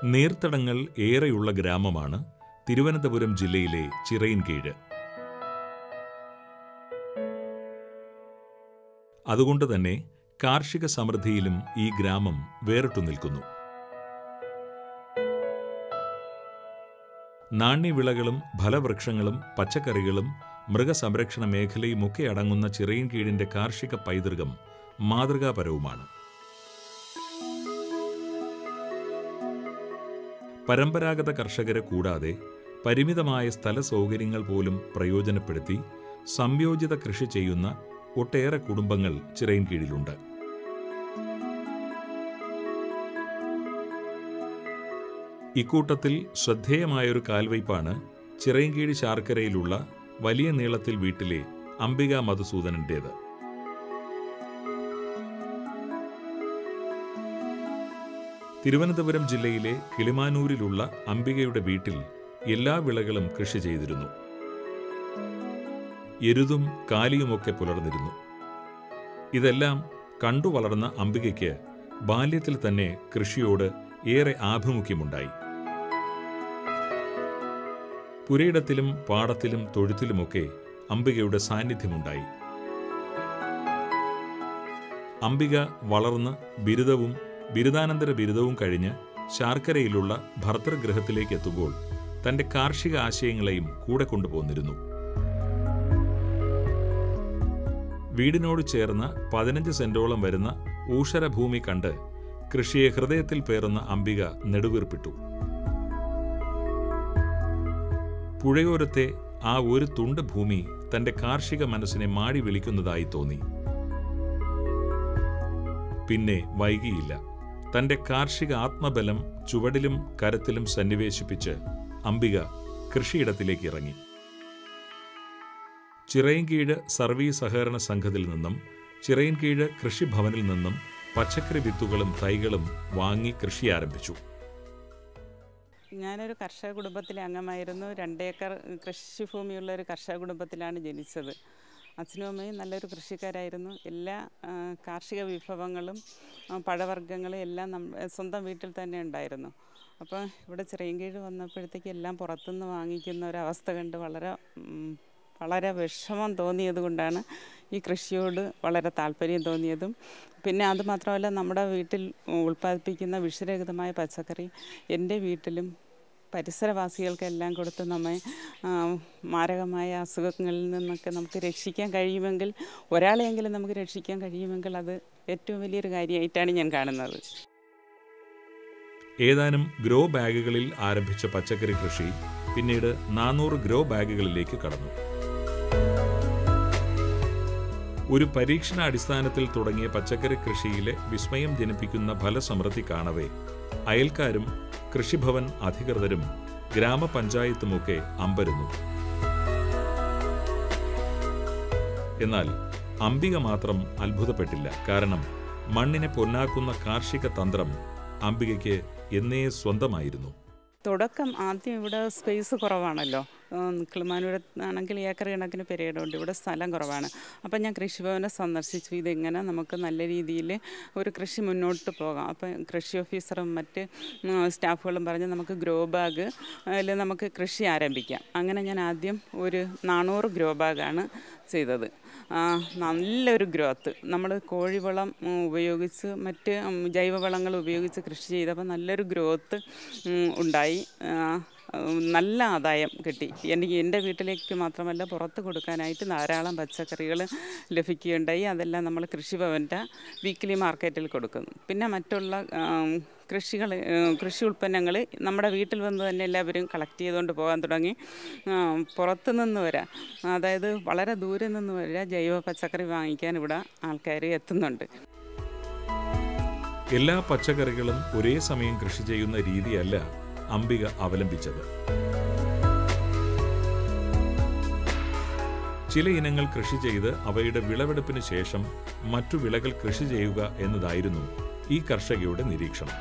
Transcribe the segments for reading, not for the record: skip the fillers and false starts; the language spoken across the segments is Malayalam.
നീർത്തടങ്ങൾ ഏറെയുള്ള ഗ്രാമമാണ് തിരുവനന്തപുരം ജില്ലയിലെ ചിറയിൻകീഴ്. അതുകൊണ്ട് തന്നെ കാർഷിക സമൃദ്ധിയിലും ഈ ഗ്രാമം വേറിട്ടു നിൽക്കുന്നു. നാണ്യവിളകളും ഫലവൃക്ഷങ്ങളും പച്ചക്കറികളും മൃഗസംരക്ഷണ മേഖലയുമൊക്കെ അടങ്ങുന്ന ചിറയിൻകീഴിന്റെ കാർഷിക പൈതൃകം മാതൃകാപരവുമാണ്. പരമ്പരാഗത കർഷകരെ കൂടാതെ പരിമിതമായ സ്ഥല സൗകര്യങ്ങൾ പോലും പ്രയോജനപ്പെടുത്തി സംയോജിത കൃഷി ചെയ്യുന്ന ഒട്ടേറെ കുടുംബങ്ങൾ ചിറയിൻകീഴിലുണ്ട്. ഇക്കൂട്ടത്തിൽ ശ്രദ്ധേയമായൊരു കാൽവയ്പാണ് ചിറയിൻകീഴ് ശാർക്കരയിലുള്ള വലിയ നീളത്തിൽ വീട്ടിലെ അംബിക മധുസൂദനന്റേത്. തിരുവനന്തപുരം ജില്ലയിലെ കിളിമാനൂരിലുള്ള അംബികയുടെ വീട്ടിൽ എല്ലാ വിളകളും കൃഷി ചെയ്തിരുന്നു. എരുതും കാലിയുമൊക്കെ പുലർന്നിരുന്നു. ഇതെല്ലാം കണ്ടു വളർന്ന അംബികയ്ക്ക് ബാല്യത്തിൽ തന്നെ കൃഷിയോട് ഏറെ ആഭിമുഖ്യമുണ്ടായി. പുരയിടത്തിലും പാടത്തിലും തൊഴുത്തിലുമൊക്കെ അംബികയുടെ സാന്നിധ്യമുണ്ടായി. അംബിക വളർന്ന് ബിരുദവും ബിരുദാനന്തര ബിരുദവും കഴിഞ്ഞ് ശാർക്കരയിലുള്ള ഭർതൃഗൃഹത്തിലേക്ക് എത്തുമ്പോൾ തന്റെ കാർഷിക ആശയങ്ങളെയും കൂടെ കൊണ്ടുപോന്നിരുന്നു. വീടിനോട് ചേർന്ന് 15 സെന്റോളം വരുന്ന ഊഷരഭൂമി കണ്ട് കൃഷിയെ ഹൃദയത്തിൽ പേറുന്ന അംബിക നെടുവീർപ്പിട്ടു. പുഴയോരത്തെ ആ ഒരു തുണ്ട് ഭൂമി തന്റെ കാർഷിക മനസ്സിനെ മാടി വിളിക്കുന്നതായി തോന്നി. പിന്നെ വൈകിയില്ല. തന്റെ കാർഷിക ആത്മബലം ചുവടിലും കരത്തിലും സന്നിവേശിപ്പിച്ച് അംബിക കൃഷിയിടത്തിലേക്ക് ഇറങ്ങി. ചിറയിൻകീഴ് സർവീസ് സഹകരണ സംഘത്തിൽ നിന്നും ചിറയിൻകീഴ് കൃഷിഭവനിൽ നിന്നും പച്ചക്കറി വിത്തുകളും തൈകളും വാങ്ങി കൃഷി ആരംഭിച്ചു. ഞാനൊരു കർഷക കുടുംബത്തിലെ അംഗമായിരുന്നു. 2 ഏക്കർ കൃഷിഭൂമിയുള്ള ഒരു കർഷക കുടുംബത്തിലാണ് ജനിച്ചത്. അച്ഛനും അമ്മയും നല്ലൊരു കൃഷിക്കാരായിരുന്നു. എല്ലാ കാർഷിക വിഭവങ്ങളും പഴവർഗ്ഗങ്ങളും എല്ലാം സ്വന്തം വീട്ടിൽ തന്നെ ഉണ്ടായിരുന്നു. അപ്പോൾ ഇവിടെ ചിറയിൻകീഴ് വന്നപ്പോഴത്തേക്ക് എല്ലാം പുറത്തുനിന്ന് വാങ്ങിക്കുന്ന ഒരവസ്ഥ കണ്ട് വളരെ വിഷമം തോന്നിയത് കൊണ്ടാണ് ഈ കൃഷിയോട് വളരെ താല്പര്യം തോന്നിയതും. പിന്നെ അതുമാത്രമല്ല, നമ്മുടെ വീട്ടിൽ ഉൽപ്പാദിപ്പിക്കുന്ന വിഷരഹിതമായ പച്ചക്കറി എൻ്റെ വീട്ടിലും പരിസരവാസികൾക്കെല്ലാം കൊടുത്ത് നമ്മെ മാരകമായ അസുഖങ്ങളിൽ നിന്നൊക്കെ നമുക്ക് രക്ഷിക്കാൻ കഴിയുമെങ്കിൽ, ഒരാളെയെങ്കിലും നമുക്ക് രക്ഷിക്കാൻ കഴിയുമെങ്കിൽ അത് ഏറ്റവും വലിയൊരു കാര്യമായിട്ടാണ് ഞാൻ കാണുന്നത്. ഏതാനും ഗ്രോ ബാഗുകളിൽ ആരംഭിച്ച പച്ചക്കറി കൃഷി പിന്നീട് 400 ഗ്രോ ബാഗുകളിലേക്ക് കടന്നു. ഒരു പരീക്ഷണാടിസ്ഥാനത്തിൽ തുടങ്ങിയ പച്ചക്കറി കൃഷിയിലെ വിസ്മയം ജനിപ്പിക്കുന്ന ഫലസമൃദ്ധി കാണവേ അയൽക്കാരും കൃഷിഭവൻ അധികൃതരും ഗ്രാമപഞ്ചായത്തുമൊക്കെ അമ്പരുന്നു. എന്നാൽ അംബിക മാത്രം അത്ഭുതപ്പെട്ടില്ല. കാരണം മണ്ണിനെ പൊന്നാക്കുന്ന കാർഷിക തന്ത്രം അംബികയ്ക്ക് എന്നേ സ്വന്തമായിരുന്നു. തുടക്കം ആദ്യം ഇവിടെ സ്പേസ് കുറവാണല്ലോ. കിളിമാനൂരാണെങ്കിൽ ഏക്കർ കണക്കിന് പെരയിടമുണ്ട്. ഇവിടെ സ്ഥലം കുറവാണ്. അപ്പം ഞാൻ കൃഷിഭവനെ സന്ദർശിച്ചു. ഇതെങ്ങനെ നമുക്ക് നല്ല രീതിയിൽ ഒരു കൃഷി മുന്നോട്ട് പോകാം. അപ്പം കൃഷി ഓഫീസറും മറ്റ് സ്റ്റാഫുകളും പറഞ്ഞ് നമുക്ക് ഗ്രോ ബാഗ് അതിൽ നമുക്ക് കൃഷി ആരംഭിക്കാം. അങ്ങനെ ഞാൻ ആദ്യം ഒരു 400 ഗ്രോ ബാഗാണ് ചെയ്തത്. നല്ലൊരു ഗ്രോത്ത്. നമ്മൾ കോഴിവളം ഉപയോഗിച്ച് മറ്റ് ജൈവവളങ്ങൾ ഉപയോഗിച്ച് കൃഷി ചെയ്തപ്പോൾ നല്ലൊരു ഗ്രോത്ത് ഉണ്ടായി. നല്ല ആദായം കിട്ടി. എൻ്റെ വീട്ടിലേക്ക് മാത്രമല്ല പുറത്ത് കൊടുക്കാനായിട്ട് ധാരാളം പച്ചക്കറികൾ ലഭിക്കുകയുണ്ടായി. അതെല്ലാം നമ്മൾ കൃഷിഭവൻ്റെ വീക്ക്ലി മാർക്കറ്റിൽ കൊടുക്കുന്നു. പിന്നെ മറ്റുള്ള കൃഷി ഉൽപ്പന്നങ്ങൾ നമ്മുടെ വീട്ടിൽ വന്ന് തന്നെ എല്ലാവരും കളക്ട് ചെയ്തുകൊണ്ട് പോകാൻ തുടങ്ങി. പുറത്തു നിന്ന് വരാം, അതായത് വളരെ ദൂരെ നിന്ന് വരാം ജൈവ പച്ചക്കറി വാങ്ങിക്കാൻ ഇവിടെ ആൾക്കാർ എത്തുന്നുണ്ട്. എല്ലാ പച്ചക്കറികളും ഒരേ സമയം കൃഷി ചെയ്യുന്ന രീതിയല്ല അംബിക അവലംബിച്ചത്. ചില ഇനങ്ങൾ കൃഷി ചെയ്ത് അവയുടെ വിളവെടുപ്പിന് ശേഷം മറ്റു വിളകൾ കൃഷി ചെയ്യുക എന്നതായിരുന്നു ഈ കർഷകയുടെ നിരീക്ഷണം.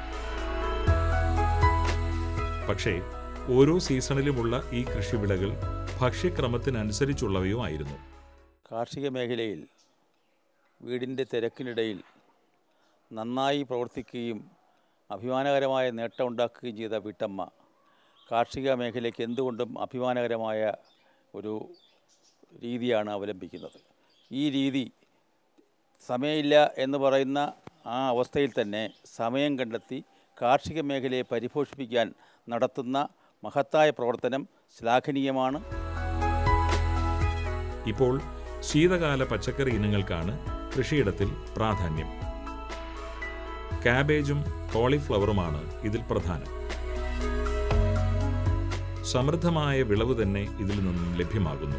പക്ഷേ ഓരോ സീസണിലുമുള്ള ഈ കൃഷിവിളകൾ ഭക്ഷ്യക്രമത്തിനനുസരിച്ചുള്ളവയുമായിരുന്നു. കാർഷിക മേഖലയിൽ വീടിൻ്റെ തിരക്കിനിടയിൽ നന്നായി പ്രവർത്തിക്കുകയും അഭിമാനകരമായ നേട്ടം ഉണ്ടാക്കുകയും ചെയ്ത വീട്ടമ്മ കാർഷിക മേഖലയ്ക്ക് എന്തുകൊണ്ടും അഭിമാനകരമായ ഒരു രീതിയാണ് അവലംബിക്കുന്നത്. ഈ രീതി സമയമില്ല എന്ന് പറയുന്ന ആ അവസ്ഥയിൽ തന്നെ സമയം കണ്ടെത്തി കാർഷിക മേഖലയെ പരിപോഷിപ്പിക്കാൻ നടത്തുന്ന മഹത്തായ പ്രവർത്തനം ശ്ലാഘനീയമാണ്. ഇപ്പോൾ ശീതകാല പച്ചക്കറി ഇനങ്ങൾക്കാണ് കൃഷിയിടത്തിൽ പ്രാധാന്യം. കാബേജും കോളിഫ്ലവറുമാണ് ഇതിൽ പ്രധാനം. സമൃദ്ധമായ വിളവ് തന്നെ ഇതിൽ നിന്നും ലഭ്യമാകുന്നു.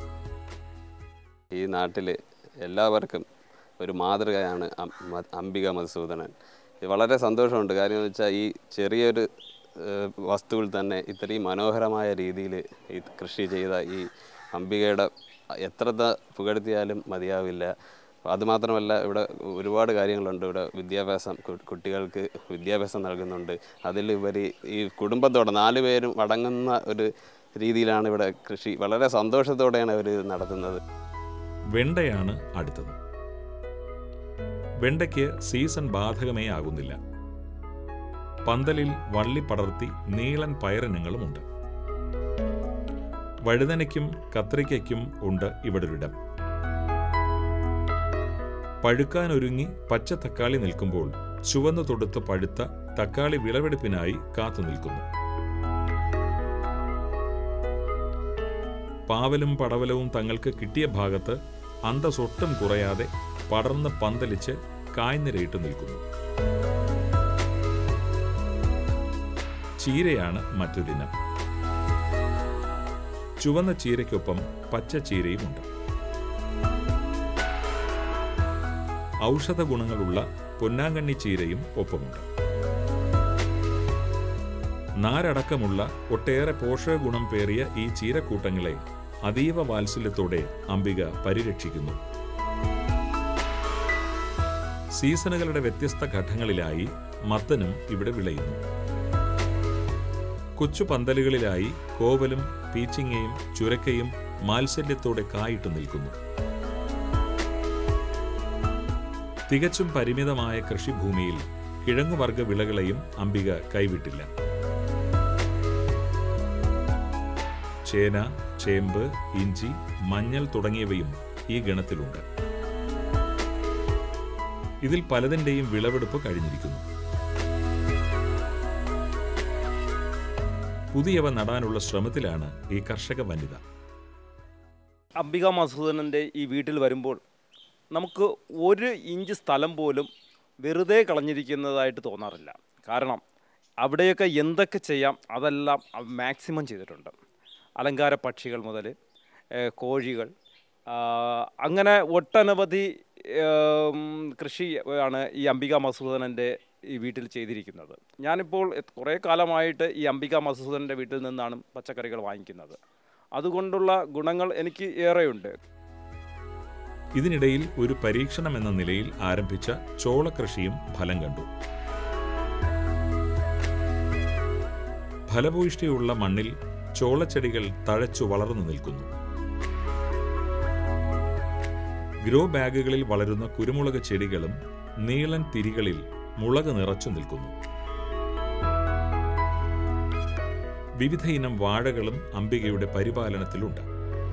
ഈ നാട്ടിൽ എല്ലാവർക്കും ഒരു മാതൃകയാണ് അംബിക മധുസൂദനൻ. വളരെ സന്തോഷമുണ്ട്. കാര്യം എന്ന് വെച്ചാൽ ഈ ചെറിയൊരു വസ്തുവിൽ തന്നെ ഇത്രയും മനോഹരമായ രീതിയിൽ ഈ കൃഷി ചെയ്ത ഈ അംബികയുടെ എത്ര പുകഴ്ത്തിയാലും മതിയാവില്ല. അതുമാത്രമല്ല, ഇവിടെ ഒരുപാട് കാര്യങ്ങളുണ്ട്. ഇവിടെ വിദ്യാഭ്യാസം, കുട്ടികൾക്ക് വിദ്യാഭ്യാസം നൽകുന്നുണ്ട്. അതിലുപരി ഈ കുടുംബത്തോടെ 4 പേരും അടങ്ങുന്ന ഒരു രീതിയിലാണ് ഇവിടെ കൃഷി. വളരെ സന്തോഷത്തോടെയാണ് അവർ നടത്തുന്നത്. വെണ്ടയാണ് അടുത്തത്. വെണ്ടയ്ക്ക് സീസൺ ബാധകമേ ആകുന്നില്ല. പന്തലിൽ വള്ളി പടർത്തി നീളൻ പയറിനങ്ങളുമുണ്ട്. വഴുതനയ്ക്കും കത്രിക്കയ്ക്കും ഉണ്ട് ഇവിടൊരിടം. പഴുക്കാനൊരുങ്ങി പച്ച തക്കാളി നിൽക്കുമ്പോൾ ചുവന്നു തൊടുത്ത് പഴുത്ത തക്കാളി വിളവെടുപ്പിനായി കാത്തു നിൽക്കുന്നു. പാവലും പടവലവും തങ്ങൾക്ക് കിട്ടിയ ഭാഗത്ത് അന്തസ്സൊട്ടും കുറയാതെ പടർന്ന് പന്തലിച്ച് കായ്നിരയിട്ട് നിൽക്കുന്നു. ചീരയാണ് മറ്റൊരിനം. ചുവന്ന ചീരയ്ക്കൊപ്പം പച്ച ചീരയുമുണ്ട്. ഔഷധ ഗുണങ്ങളുള്ള പൊന്നാങ്കണ്ണി ചീരയും ഒപ്പമുണ്ട്. നാരടക്കമുള്ള ഒട്ടേറെ പോഷക ഗുണം പേറിയ ഈ ചീരക്കൂട്ടങ്ങളെ അതീവ വാത്സല്യത്തോടെ അംബിക പരിരക്ഷിക്കുന്നു. സീസണുകളുടെ വ്യത്യസ്ത ഘട്ടങ്ങളിലായി മത്തനും ഇവിടെ വിളയുന്നു. കൊച്ചു പന്തലുകളിലായി കോവലും പീച്ചിങ്ങയും ചുരക്കയും മാത്സല്യത്തോടെ കായിട്ടു നിൽക്കുന്നു. തികച്ചും പരിമിതമായ കൃഷിഭൂമിയിൽ കിഴങ്ങുവർഗ വിളകളെയും അംബിക കൈവിട്ടില്ല. ചേന, ചേമ്പ്, ഇഞ്ചി, മഞ്ഞൾ തുടങ്ങിയവയും ഈ ഗണത്തിലുണ്ട്. ഇതിൽ പലതിൻ്റെയും വിളവെടുപ്പ് കഴിഞ്ഞിരിക്കുന്നു. പുതിയവ നടാനുള്ള ശ്രമത്തിലാണ് ഈ കർഷക വനിത. അംബിക മധുസൂദനൻ്റെ ഈ വീട്ടിൽ വരുമ്പോൾ നമുക്ക് 1 ഇഞ്ച് സ്ഥലം പോലും വെറുതെ കളഞ്ഞിരിക്കുന്നതായിട്ട് തോന്നാറില്ല. കാരണം അവിടെയൊക്കെ എന്തൊക്കെ ചെയ്യാം അതെല്ലാം മാക്സിമം ചെയ്തിട്ടുണ്ട്. അലങ്കാര പക്ഷികൾ മുതൽ കോഴികൾ, അങ്ങനെ ഒട്ടനവധി കൃഷി ആണ് ഈ അംബിക മധുസൂദനൻ്റെ ഈ വീട്ടിൽ ചെയ്തിരിക്കുന്നത്. ഞാനിപ്പോൾ കുറേ കാലമായിട്ട് ഈ അംബിക മധുസൂദനൻ്റെ വീട്ടിൽ നിന്നാണ് പച്ചക്കറികൾ വാങ്ങിക്കുന്നത്. അതുകൊണ്ടുള്ള ഗുണങ്ങൾ എനിക്ക് ഏറെയുണ്ട്. ഇതിനിടയിൽ ഒരു പരീക്ഷണം എന്ന നിലയിൽ ആരംഭിച്ച ചോളകൃഷിയും ഫലം കണ്ടു. ഫലഭൂയിഷ്ടിയുള്ള മണ്ണിൽ ചോളച്ചെടികൾ തഴച്ചു വളർന്നു നിൽക്കുന്നു. ഗ്രോ ബാഗുകളിൽ വളരുന്ന കുരുമുളക് ചെടികളും നീളൻ തിരികളിൽ മുളക് നിറച്ചു നിൽക്കുന്നു. വിവിധ ഇനം വാഴകളും അംബികയുടെ പരിപാലനത്തിലുണ്ട്.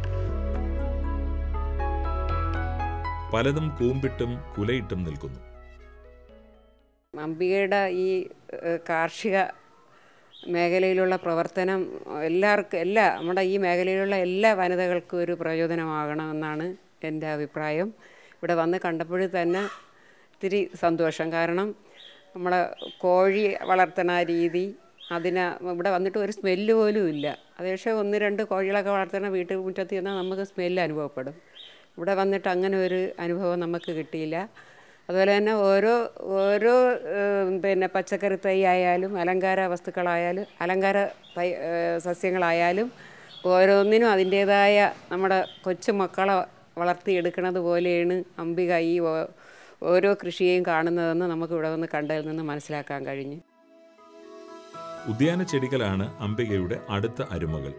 പലതും കൂമ്പിട്ടും കുലയിട്ടും നിൽക്കുന്നു. അംബികയുടെ ഈ കാർഷിക മേഖലയിലുള്ള പ്രവർത്തനം നമ്മുടെ ഈ മേഖലയിലുള്ള എല്ലാ വനിതകൾക്കും ഒരു പ്രചോദനമാകണമെന്നാണ് എൻ്റെ അഭിപ്രായം. ഇവിടെ വന്ന് കണ്ടപ്പോൾ തന്നെ ഇത്തിരി സന്തോഷം. കാരണം നമ്മളെ കോഴി വളർത്തണ രീതി, ഇവിടെ വന്നിട്ട് ഒരു സ്മെല്ല് പോലും ഇല്ല. അത് പക്ഷേ 1-2 കോഴികളൊക്കെ വളർത്തണ വീട്ടിൽ മുറ്റത്ത് ചെന്നാൽ നമുക്ക് സ്മെല്ല് അനുഭവപ്പെടും. ഇവിടെ വന്നിട്ട് അങ്ങനെ ഒരു അനുഭവം നമുക്ക് കിട്ടിയില്ല. അതുപോലെ തന്നെ ഓരോ പച്ചക്കറി തൈ ആയാലും അലങ്കാര വസ്തുക്കളായാലും അലങ്കാര സസ്യങ്ങളായാലും ഓരോന്നിനും അതിൻ്റേതായ നമ്മുടെ കൊച്ചുമക്കളെ വളർത്തിയെടുക്കുന്നത് പോലെയാണ് അംബിക ഈ ഓരോ കൃഷിയെയും കാണുന്നതെന്ന് നമുക്ക് ഇവിടെ വന്ന് കണ്ടതിൽ നിന്ന് മനസ്സിലാക്കാൻ കഴിഞ്ഞു. ഉദ്യാന ചെടികളാണ് അംബികയുടെ അടുത്ത അരുമകൾ.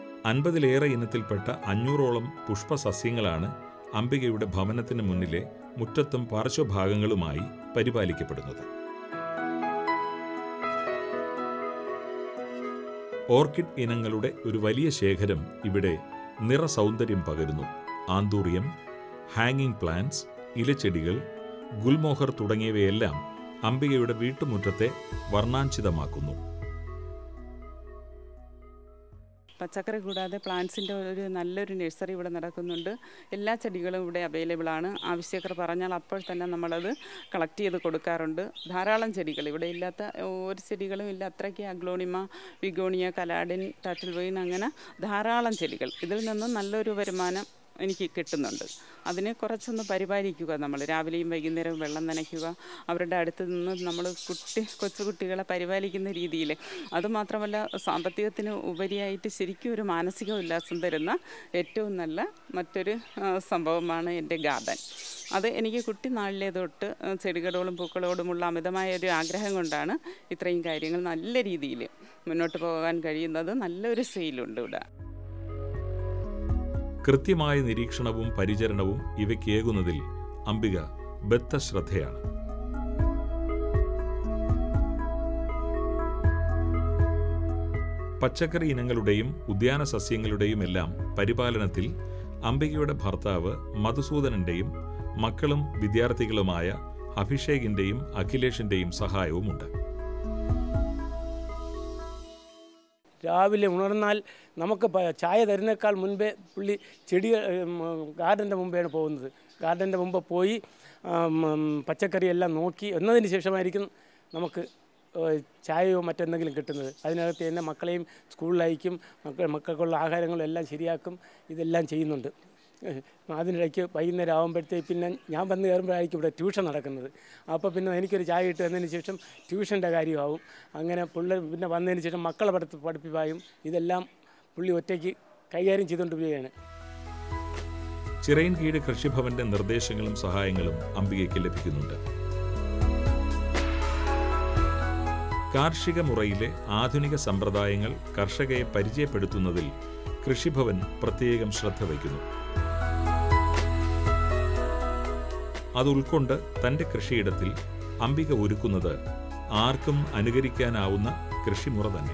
50-ലേറെ ഇനത്തിൽപ്പെട്ട 500ഓളം പുഷ്പസസ്യങ്ങളാണ് അംബികയുടെ ഭവനത്തിന് മുന്നിലെ മുറ്റത്തും പാർശ്വഭാഗങ്ങളുമായി പരിപാലിക്കപ്പെടുന്നത്. ഓർക്കിഡ് ഇനങ്ങളുടെ ഒരു വലിയ ശേഖരം ഇവിടെ നിറസൗന്ദര്യം പകരുന്നു. ആന്തൂറിയം, ഹാങ്ങിങ് പ്ലാന്റ്സ്, ഇലച്ചെടികൾ, ഗുൽമോഹർ തുടങ്ങിയവയെല്ലാം അംബികയുടെ വീട്ടുമുറ്റത്തെ വർണ്ണാഞ്ചിതമാക്കുന്നു. പച്ചക്കറി കൂടാതെ പ്ലാന്റ്സിൻ്റെ ഒരു നല്ലൊരു നഴ്സറി ഇവിടെ നടക്കുന്നുണ്ട്. എല്ലാ ചെടികളും ഇവിടെ അവൈലബിൾ ആണ്. ആവശ്യക്കാർ പറഞ്ഞാൽ അപ്പോൾ തന്നെ നമ്മളത് കളക്ട് ചെയ്ത് കൊടുക്കാറുണ്ട്. ധാരാളം ചെടികൾ, ഇവിടെ ഇല്ലാത്ത ഒരു ചെടികളും ഇല്ല. അത്രയ്ക്ക് aglaonema, begonia, caladium, turtle vine, അങ്ങനെ ധാരാളം ചെടികൾ. ഇതിൽ നിന്നും നല്ലൊരു വരുമാനം എനിക്ക് കിട്ടുന്നുണ്ട്. അതിനെ കുറച്ചൊന്ന് പരിപാലിക്കുക, നമ്മൾ രാവിലെയും വൈകുന്നേരവും വെള്ളം നനയ്ക്കുക, അവരുടെ അടുത്ത് നിന്ന് നമ്മൾ കൊച്ചുകുട്ടികളെ പരിപാലിക്കുന്ന രീതിയിൽ. അതുമാത്രമല്ല, സാമ്പത്തികത്തിന് ഉപരിയായിട്ട് ശരിക്കും ഒരു മാനസിക ഉല്ലാസം തരുന്ന ഏറ്റവും നല്ല മറ്റൊരു സംഭവമാണ് എൻ്റെ ഗാർഡൻ. അത് എനിക്ക് കുട്ടിനാളിലെ തൊട്ട് ചെടികളോടും പൂക്കളോടുമുള്ള അമിതമായ ഒരു ആഗ്രഹം കൊണ്ടാണ് ഇത്രയും കാര്യങ്ങൾ നല്ല രീതിയിൽ മുന്നോട്ട് പോകാൻ കഴിയുന്നത്. നല്ലൊരു സെയിലുണ്ട് ഇവിടെ. കൃത്യമായ നിരീക്ഷണവും പരിചരണവും ഇവയ്ക്കേകുന്നതിൽ അംബിക ബദ്ധശ്രദ്ധയാണ്. പച്ചക്കറി ഇനങ്ങളുടെയും ഉദ്യാന സസ്യങ്ങളുടെയും എല്ലാം പരിപാലനത്തിൽ അംബികയുടെ ഭർത്താവ് മധുസൂദനന്റെയും മക്കളും വിദ്യാർത്ഥികളുമായ അഭിഷേകിന്റെയും അഖിലേഷിന്റെയും സഹായവുമുണ്ട്. രാവിലെ ഉണർന്നാൽ നമുക്ക് ചായ തരുന്നേക്കാൾ മുൻപേ പുള്ളി ഗാർഡൻ്റെ മുമ്പെയാണ് പോകുന്നത്. ഗാർഡൻ്റെ മുമ്പ് പോയി പച്ചക്കറിയെല്ലാം നോക്കി എന്നതിന് ശേഷമായിരിക്കും നമുക്ക് ചായയോ മറ്റെന്തെങ്കിലും കിട്ടുന്നത്. അതിനകത്ത് തന്നെ മക്കളെയും സ്കൂളിലയക്കും, മക്കൾക്കുള്ള ആഹാരങ്ങളും എല്ലാം ശരിയാക്കും. ഇതെല്ലാം ചെയ്യുന്നുണ്ട്. അതിനിടയ്ക്ക് വൈകുന്നേരം ആകുമ്പോഴത്തേക്ക് പിന്നെ ഞാൻ വന്ന് കയറുമ്പോഴായിരിക്കും ഇവിടെ ട്യൂഷൻ നടക്കുന്നത്. അപ്പോൾ പിന്നെ എനിക്കൊരു ചായ ഇട്ട് വന്നതിന് ശേഷം ട്യൂഷൻ്റെ കാര്യമാവും. അങ്ങനെ പുള്ളി പിന്നെ വന്നതിന് ശേഷം മക്കളെ പഠിപ്പിപ്പായും ഇതെല്ലാം പുള്ളി ഒറ്റയ്ക്ക് കൈകാര്യം ചെയ്തുകൊണ്ട് പോവുകയാണ്. ചിറയൻകീഴ് കൃഷിഭവന്റെ നിർദ്ദേശങ്ങളും സഹായങ്ങളും അംബികയ്ക്ക് ലഭിക്കുന്നുണ്ട്. കാർഷിക മുറയിലെ ആധുനിക സമ്പ്രദായങ്ങൾ കർഷകരെ പരിചയപ്പെടുത്തുന്നതിൽ കൃഷിഭവൻ പ്രത്യേകം ശ്രദ്ധ വയ്ക്കുന്നു. അത് ഉൾക്കൊണ്ട് തൻ്റെ കൃഷിയിടത്തിൽ അംബിക ഒരുക്കുന്നത് ആർക്കും അനുകരിക്കാനാവുന്ന കൃഷിമുറ തന്നെ.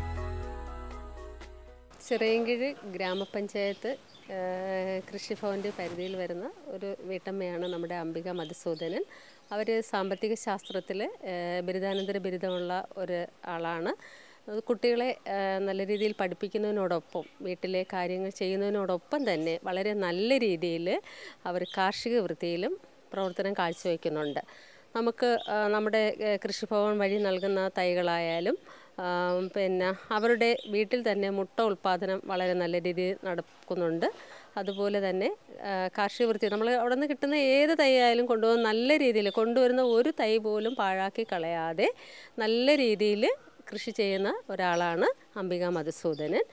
ചിറയൻകീഴ് ഗ്രാമപഞ്ചായത്ത് കൃഷിഭവൻ്റെ പരിധിയിൽ വരുന്ന ഒരു വീട്ടമ്മയാണ് നമ്മുടെ അംബിക മധുസൂദനൻ. അവർ സാമ്പത്തിക ശാസ്ത്രത്തിൽ ബിരുദാനന്തര ബിരുദമുള്ള ഒരു ആളാണ്. കുട്ടികളെ നല്ല രീതിയിൽ പഠിപ്പിക്കുന്നതിനോടൊപ്പം വീട്ടിലെ കാര്യങ്ങൾ ചെയ്യുന്നതിനോടൊപ്പം തന്നെ വളരെ നല്ല രീതിയിൽ അവർ കാർഷിക വൃത്തിയിലും പ്രവർത്തനം കാഴ്ചവെക്കുന്നുണ്ട്. നമുക്ക് നമ്മുടെ കൃഷിഭവൻ വഴി നൽകുന്ന തൈകളായാലും പിന്നെ അവരുടെ വീട്ടിൽ തന്നെ മുട്ട ഉൽപ്പാദനം വളരെ നല്ല രീതിയിൽ നടക്കുന്നുണ്ട്. അതുപോലെ തന്നെ കാർഷിക വൃത്തി നമ്മൾ അവിടെ നിന്ന് കിട്ടുന്ന ഏത് തൈ ആയാലും കൊണ്ടുപോകുന്ന നല്ല രീതിയിൽ കൊണ്ടുവരുന്ന ഒരു തൈ പോലും പാഴാക്കി കളയാതെ നല്ല രീതിയിൽ കൃഷി ചെയ്യുന്ന ഒരാളാണ് അംബിക മധുസൂദനൻ.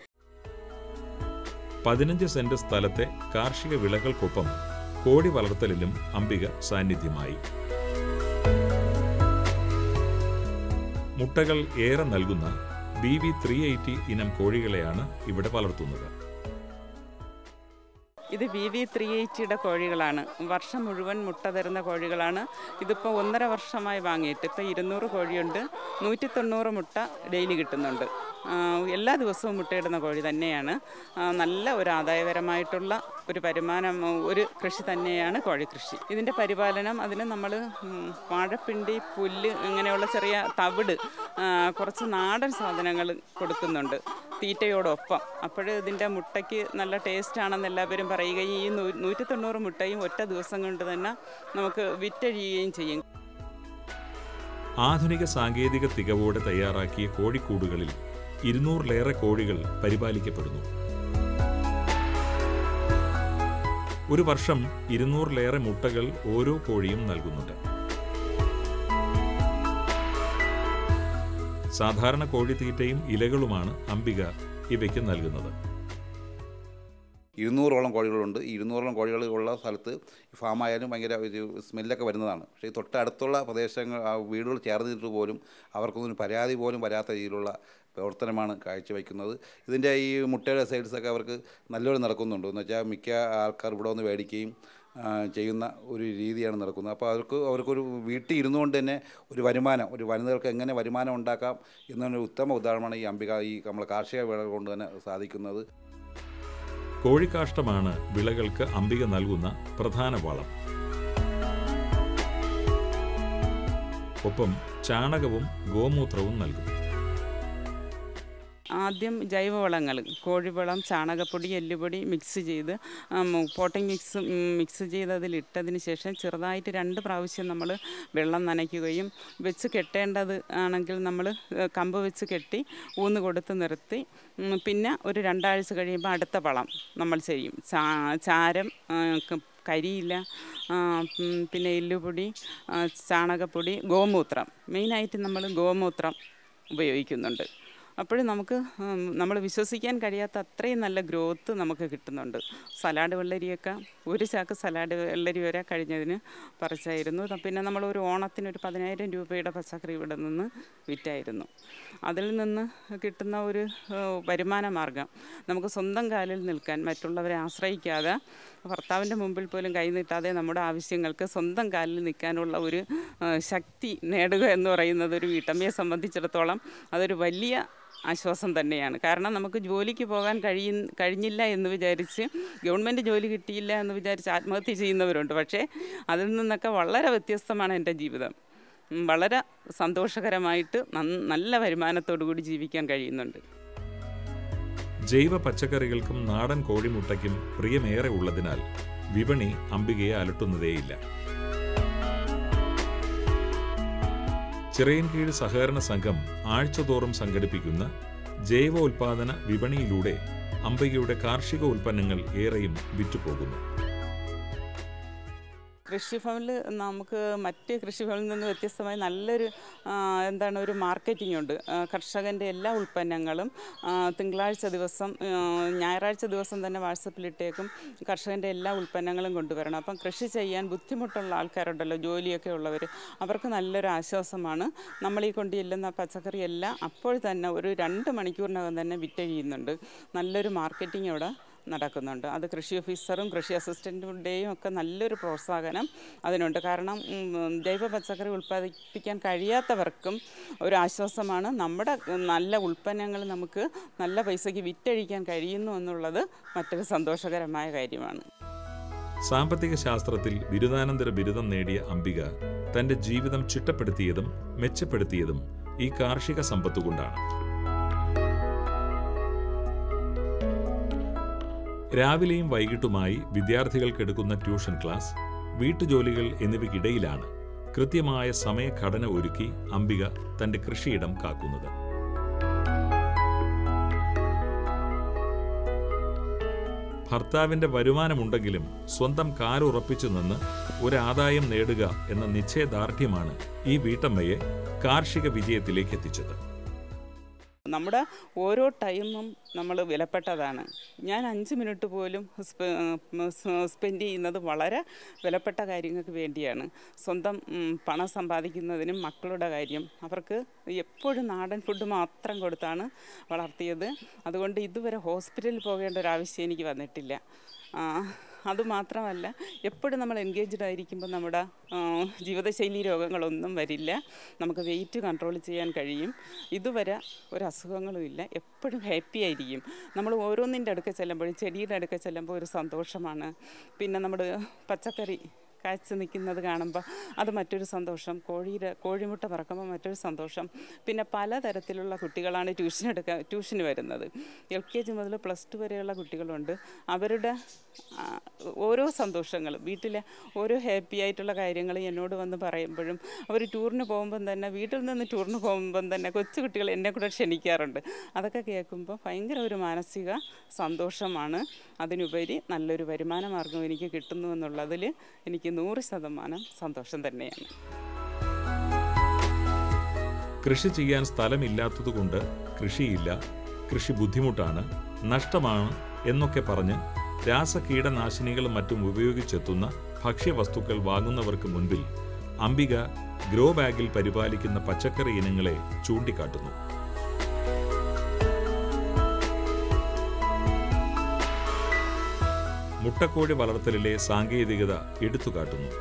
15 സെന്റ് സ്ഥലത്തെ കാർഷിക വിളകൾക്കൊപ്പം കോഴി വളർത്തലിലും അംബിക സാന്നിധ്യമായി. മുട്ടകൾ ഏറെ നൽകുന്ന BV 380 ഇനം കോഴികളെയാണ് ഇവിടെ വളർത്തുന്നത്. ഇത് BV 380 കോഴികളാണ്. വർഷം മുഴുവൻ മുട്ട തരുന്ന കോഴികളാണ്. ഇതിപ്പോൾ 1.5 വർഷമായി വാങ്ങിയിട്ട് ഇപ്പോൾ 200 കോഴിയുണ്ട്. 190 മുട്ട ഡെയിലി കിട്ടുന്നുണ്ട്. എല്ലാ ദിവസവും മുട്ടയിടുന്ന കോഴി തന്നെയാണ്. നല്ല ഒരു ആദായകരമായിട്ടുള്ള ഒരു വരുമാനം, ഒരു കൃഷി തന്നെയാണ് കോഴിക്കൃഷി. ഇതിൻ്റെ പരിപാലനം, അതിന് നമ്മൾ വാഴപ്പിണ്ടി, പുല്ല്, ഇങ്ങനെയുള്ള ചെറിയ തവിട്, കുറച്ച് നാടൻ സാധനങ്ങൾ കൊടുക്കുന്നുണ്ട് തീറ്റയോടൊപ്പം. അപ്പോൾ ഇതിൻ്റെ മുട്ടയ്ക്ക് നല്ല ടേസ്റ്റാണെന്ന് എല്ലാവരും പറയുകയും ഈ 190 മുട്ടയും ഒറ്റ ദിവസം കൊണ്ട് തന്നെ നമുക്ക് വിറ്റഴിയുകയും ചെയ്യും. ആധുനിക സാങ്കേതിക തികവോടെ തയ്യാറാക്കിയ കോഴിക്കൂടുകളിൽ 200-ലേറെ കോഴികൾ പരിപാലിക്കപ്പെടുന്നു. ഒരു വർഷം 200-ലേറെ മുട്ടകൾ ഓരോ കോഴിയും നൽകുന്നുണ്ട്. സാധാരണ കോഴിത്തീറ്റയും ഇലകളുമാണ് അംബിക ഇവയ്ക്ക് നൽകുന്നത്. 200ഓളം കോഴികളുണ്ട്. ഈ 200ഓളം കോഴികൾ ഉള്ള സ്ഥലത്ത് ഫാമായാലും ഭയങ്കര ഒരു സ്മെല്ലൊക്കെ വരുന്നതാണ്. പക്ഷേ ഈ തൊട്ടടുത്തുള്ള പ്രദേശങ്ങൾ, വീടുകൾ ചേർന്നിട്ട് പോലും അവർക്കൊന്നും പരാതി പോലും വരാത്ത രീതിയിലുള്ള പ്രവർത്തനമാണ് കാഴ്ചവെക്കുന്നത്. ഇതിൻ്റെ ഈ മുട്ടയുടെ സെയിൽസൊക്കെ അവർക്ക് നല്ലപോലെ നടക്കുന്നുണ്ട്. എന്ന് വെച്ചാൽ മിക്ക ആൾക്കാർ ഇവിടെ വന്ന് മേടിക്കുകയും ചെയ്യുന്ന ഒരു രീതിയാണ് നടക്കുന്നത്. അപ്പോൾ അവർക്കൊരു വീട്ടിൽ ഇരുന്നുകൊണ്ട് തന്നെ ഒരു വനിതകൾക്ക് എങ്ങനെ വരുമാനം ഉണ്ടാക്കാം എന്നൊരു ഉത്തമ ഉദാഹരണമാണ് ഈ നമ്മളെ കാർഷിക വിളകൾ കൊണ്ട് തന്നെ സാധിക്കുന്നത്. കോഴിക്കാഷ്ടമാണ് വിളകൾക്ക് അംബിക നൽകുന്ന പ്രധാന വളം. ഒപ്പം ചാണകവും ഗോമൂത്രവും നൽകും. ആദ്യം ജൈവവളങ്ങൾ, കോഴിവളം, ചാണകപ്പൊടി, എല്ലുപൊടി മിക്സ് ചെയ്ത് പോട്ടിംഗ് മിക്സ് ചെയ്ത് അതിലിട്ടതിന് ശേഷം ചെറുതായിട്ട് 2 പ്രാവശ്യം നമ്മൾ വെള്ളം നനയ്ക്കുകയും വെച്ച് കെട്ടേണ്ടത് ആണെങ്കിൽ നമ്മൾ കമ്പ് വെച്ച് കെട്ടി ഊന്ന് കൊടുത്ത് നിർത്തി പിന്നെ ഒരു 2 ആഴ്ച കഴിയുമ്പോൾ അടുത്ത വളം നമ്മൾ ചെയ്യും. ചാരം, കരിയില, പിന്നെ എല്ലുപൊടി, ചാണകപ്പൊടി, ഗോമൂത്രം. മെയിനായിട്ട് നമ്മൾ ഗോമൂത്രം ഉപയോഗിക്കുന്നുണ്ട്. അപ്പോഴും നമുക്ക് നമ്മൾ വിശ്വസിക്കാൻ കഴിയാത്ത അത്രയും നല്ല ഗ്രോത്ത് നമുക്ക് കിട്ടുന്നുണ്ട്. സലാഡ് വെള്ളരിയൊക്കെ 1 ചാക്ക് സലാഡ് വെള്ളരി വരെ കഴിഞ്ഞതിന് പറിച്ചായിരുന്നു. പിന്നെ നമ്മളൊരു ഓണത്തിനൊരു 10,000 രൂപയുടെ പച്ചക്കറി ഇവിടെ നിന്ന് വിറ്റായിരുന്നു. അതിൽ നിന്ന് കിട്ടുന്ന ഒരു വരുമാന മാർഗം നമുക്ക് സ്വന്തം കാലിൽ നിൽക്കാൻ, മറ്റുള്ളവരെ ആശ്രയിക്കാതെ, ഭർത്താവിൻ്റെ മുമ്പിൽ പോലും കൈ നീട്ടാതെ നമ്മുടെ ആവശ്യങ്ങൾക്ക് സ്വന്തം കാലിൽ നിൽക്കാനുള്ള ഒരു ശക്തി നേടുക എന്ന് പറയുന്നത് ഒരു വീട്ടമ്മയെ സംബന്ധിച്ചിടത്തോളം അതൊരു വലിയ ആശ്വാസം തന്നെയാണ്. കാരണം നമുക്ക് ജോലിക്ക് പോകാൻ കഴിഞ്ഞില്ല എന്ന് വിചാരിച്ച്, ഗവൺമെൻറ് ജോലി കിട്ടിയില്ല എന്ന് വിചാരിച്ച് ആത്മഹത്യ ചെയ്യുന്നവരുണ്ട്. പക്ഷേ അതിൽ നിന്നൊക്കെ വളരെ വ്യത്യസ്തമാണ് എൻ്റെ ജീവിതം. വളരെ സന്തോഷകരമായിട്ട് നല്ല വരുമാനത്തോടു കൂടി ജീവിക്കാൻ കഴിയുന്നുണ്ട്. ജൈവ പച്ചക്കറികൾക്കും നാടൻ കോഴിമുട്ടയ്ക്കും പ്രിയമേറെ ഉള്ളതിനാൽ വിപണി അംബികയെ അലട്ടുന്നതേയില്ല. ചിറയൻകീഴ് സഹകരണ സംഘം ആഴ്ചതോറും സംഘടിപ്പിക്കുന്ന ജൈവോൽപാദന വിപണിയിലൂടെ അംബികയുടെ കാർഷിക ഉൽപ്പന്നങ്ങൾ ഏറെയും വിറ്റുപോകുന്നു. കൃഷിഭവനിൽ നമുക്ക് മറ്റ് കൃഷിഭവനിൽ നിന്ന് വ്യത്യസ്തമായി നല്ലൊരു ഒരു മാർക്കറ്റിംഗ് ഉണ്ട്. കർഷകൻ്റെ എല്ലാ ഉൽപ്പന്നങ്ങളും തിങ്കളാഴ്ച ദിവസം, ഞായറാഴ്ച ദിവസം തന്നെ വാട്സപ്പിലിട്ടേക്കും കർഷകൻ്റെ എല്ലാ ഉൽപ്പന്നങ്ങളും കൊണ്ടുവരണം. അപ്പം കൃഷി ചെയ്യാൻ ബുദ്ധിമുട്ടുള്ള ആൾക്കാരുണ്ടല്ലോ, ജോലിയൊക്കെ ഉള്ളവർ, അവർക്ക് നല്ലൊരു ആശ്വാസമാണ്. നമ്മൾ ഈ കൊണ്ട് ചെല്ലുന്ന പച്ചക്കറിയെല്ലാം അപ്പോൾ തന്നെ ഒരു 2 മണിക്കൂറിനകം തന്നെ വിറ്റഴിയുന്നുണ്ട്. നല്ലൊരു മാർക്കറ്റിംഗ് അവിടെ നടക്കുന്നുണ്ട്. അത് കൃഷി ഓഫീസറും കൃഷി അസിസ്റ്റൻറ്റിൻ്റെയും ഒക്കെ നല്ലൊരു പ്രോത്സാഹനം അതിനുണ്ട്. കാരണം ജൈവ പച്ചക്കറി ഉൽപ്പാദിപ്പിക്കാൻ കഴിയാത്തവർക്കും ഒരു ആശ്വാസമാണ്. നമ്മുടെ നല്ല ഉൽപ്പന്നങ്ങൾ നമുക്ക് നല്ല പൈസയ്ക്ക് വിറ്റഴിക്കാൻ കഴിയുന്നു എന്നുള്ളത് മറ്റൊരു സന്തോഷകരമായ കാര്യമാണ്. സാമ്പത്തിക ശാസ്ത്രത്തിൽ ബിരുദാനന്തര ബിരുദം നേടിയ അംബിക തൻ്റെ ജീവിതം ചിട്ടപ്പെടുത്തിയതും മെച്ചപ്പെടുത്തിയതും ഈ കാർഷിക സമ്പത്തുകൊണ്ടാണ്. രാവിലെയും വൈകിട്ടുമായി വിദ്യാർത്ഥികൾക്കെടുക്കുന്ന ട്യൂഷൻ ക്ലാസ്, വീട്ടുജോലികൾ എന്നിവയ്ക്കിടയിലാണ് കൃത്യമായ സമയഘടന ഒരുക്കി അംബിക തൻ്റെ കൃഷിയിടം കാക്കുന്നത്. ഭർത്താവിൻ്റെ വരുമാനമുണ്ടെങ്കിലും സ്വന്തം കാലുറപ്പിച്ചു നിന്ന് ഒരാദായം നേടുക എന്ന നിശ്ചയദാർഢ്യമാണ് ഈ വീട്ടമ്മയെ കാർഷിക വിജയത്തിലേക്ക് എത്തിച്ചത്. നമ്മുടെ ഓരോ ടൈമും നമ്മൾ വിലപ്പെട്ടതാണ്. ഞാൻ 5 മിനിറ്റ് പോലും സ്പെൻഡ് ചെയ്യുന്നത് വളരെ വിലപ്പെട്ട കാര്യങ്ങൾക്ക് വേണ്ടിയാണ്. സ്വന്തം പണം സമ്പാദിക്കുന്നതിനും മക്കളുടെ കാര്യം, അവർക്ക് എപ്പോഴും നാടൻ ഫുഡ് മാത്രം കൊടുത്താണ് വളർത്തിയത്. അതുകൊണ്ട് ഇതുവരെ ഹോസ്പിറ്റലിൽ പോകേണ്ട ഒരാവശ്യം എനിക്ക് വന്നിട്ടില്ല. അതുമാത്രമല്ല, എപ്പോഴും നമ്മൾ എൻഗേജ്ഡ് ആയിരിക്കുമ്പോൾ നമ്മുടെ ജീവിതശൈലി രോഗങ്ങളൊന്നും വരില്ല. നമുക്ക് വെയിറ്റ് കൺട്രോൾ ചെയ്യാൻ കഴിയും. ഇതുവരെ ഒരു അസുഖങ്ങളും ഇല്ല. എപ്പോഴും ഹാപ്പി ആയിരിക്കും. നമ്മൾ ഓരോന്നിൻ്റെ അടുക്ക ചെല്ലുമ്പോഴും, ചെടിയുടെ അടുക്ക ചെല്ലുമ്പോൾ ഒരു സന്തോഷമാണ്. പിന്നെ നമ്മൾ പച്ചക്കറി കാഴ്ച നിൽക്കുന്നത് കാണുമ്പോൾ അത് മറ്റൊരു സന്തോഷം. കോഴിമുട്ട പറക്കുമ്പോൾ മറ്റൊരു സന്തോഷം. പിന്നെ പലതരത്തിലുള്ള കുട്ടികളാണ് ട്യൂഷന് വരുന്നത്. LKG മുതൽ +2 വരെയുള്ള കുട്ടികളുണ്ട്. അവരുടെ ഓരോ സന്തോഷങ്ങളും, വീട്ടിലെ ഓരോ ഹാപ്പി ആയിട്ടുള്ള കാര്യങ്ങൾ എന്നോട് വന്ന് പറയുമ്പോഴും, അവർ ടൂറിന് പോകുമ്പം തന്നെ, വീട്ടിൽ നിന്ന് ടൂറിന് പോകുമ്പം തന്നെ കൊച്ചു കുട്ടികൾ എന്നെ കൂടെ ക്ഷണിക്കാറുണ്ട്. അതൊക്കെ കേൾക്കുമ്പോൾ ഭയങ്കര ഒരു മാനസിക സന്തോഷമാണ്. അതിനുപരി നല്ലൊരു വരുമാന മാർഗം എനിക്ക് കിട്ടുന്നു എന്നുള്ളതിൽ എനിക്ക് 100% സന്തോഷം തന്നെയാണ്. കൃഷി ചെയ്യാൻ സ്ഥലമില്ലാത്തതുകൊണ്ട് കൃഷിയില്ല, കൃഷി ബുദ്ധിമുട്ടാണ്, നഷ്ടമാണ് എന്നൊക്കെ പറഞ്ഞ് രാസകീടനാശിനികളും മറ്റും ഉപയോഗിച്ചെത്തുന്ന ഭക്ഷ്യവസ്തുക്കൾ വാങ്ങുന്നവർക്ക് മുൻപിൽ അംബിക ഗ്രോ ബാഗിൽ പരിപാലിക്കുന്ന പച്ചക്കറി ഇനങ്ങളെ ചൂണ്ടിക്കാട്ടുന്നു. മുട്ടക്കോഴി വളർത്തലിലെ സാങ്കേതികത എടുത്തുകാട്ടുന്നു.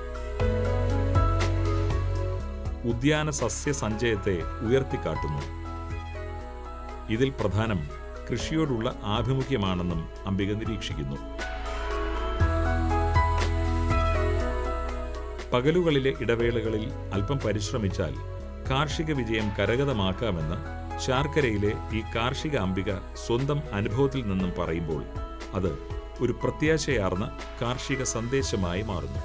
ഉദ്യാന സസ്യ സഞ്ചയത്തെ ഉയർത്തിക്കാട്ടുന്നു. ഇതിൽ പ്രധാനം കൃഷിയോടുള്ള ആഭിമുഖ്യമാണെന്നും അംബിക നിരീക്ഷിക്കുന്നു. പകലുകളിലെ ഇടവേളകളിൽ അല്പം പരിശ്രമിച്ചാൽ കാർഷിക വിജയം കരഗതമാക്കാമെന്ന് ശാർക്കരയിലെ ഈ കാർഷിക അംബിക സ്വന്തം അനുഭവത്തിൽ നിന്നും പറയുമ്പോൾ അത് ഒരു പ്രത്യാശയാർന്ന കാർഷിക സന്ദേശമായി മാറുന്നു.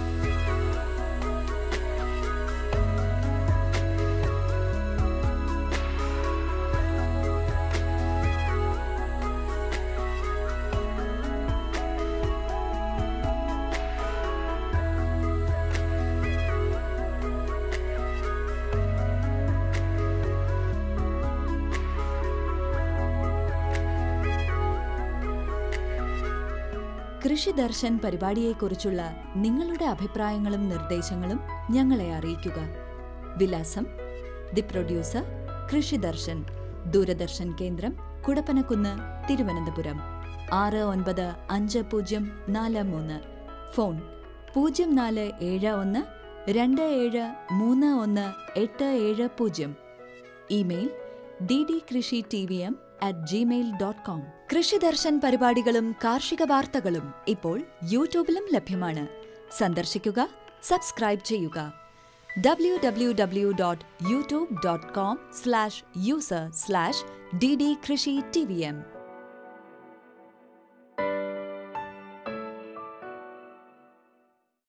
കൃഷി ദർശൻ പരിപാടിയെക്കുറിച്ചുള്ള നിങ്ങളുടെ അഭിപ്രായങ്ങളും നിർദ്ദേശങ്ങളും ഞങ്ങളെ അറിയിക്കുക. വിലാസം: ദി പ്രൊഡ്യൂസർ, കൃഷി ദർശൻ, ദൂരദർശൻ കേന്ദ്രം, Kudappanakunnu, Thiruvananthapuram 695043. Phone 0471 27318770. Email ddkrishitvom@gmail.com. Krishidarshan പരിപാടികളും കാർഷിക വാർത്തകളും ഇപ്പോൾ യൂട്യൂബിലും ലഭ്യമാണ്. സന്ദർശിക്കുക, സബ്സ്ക്രൈബ് ചെയ്യുക. www.youtube.com/user/ddkrishitvom